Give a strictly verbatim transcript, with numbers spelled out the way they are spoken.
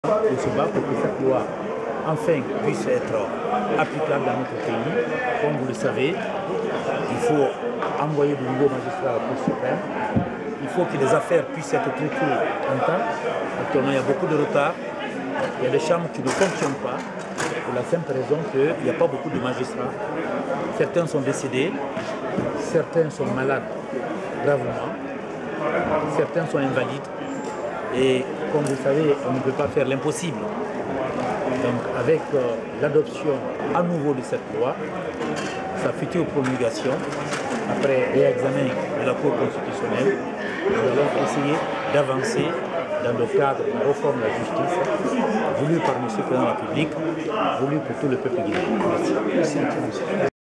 On se bat pour que cette loi, enfin, puisse être applicable dans notre pays. Comme vous le savez, il faut envoyer de nouveaux magistrats à la Cour suprême. Il faut que les affaires puissent être traitées en temps. Actuellement, il y a beaucoup de retard. Il y a des chambres qui ne fonctionnent pas, pour la simple raison qu'il n'y a pas beaucoup de magistrats. Certains sont décédés, certains sont malades gravement, certains sont invalides. Et comme vous savez, on ne peut pas faire l'impossible. Donc avec euh, l'adoption à nouveau de cette loi, sa future promulgation, après réexamen de la Cour constitutionnelle, nous allons essayer d'avancer dans le cadre de la réforme de la justice, voulue par M. le Président de la République, voulue pour tout le peuple guinéen. Merci. Merci.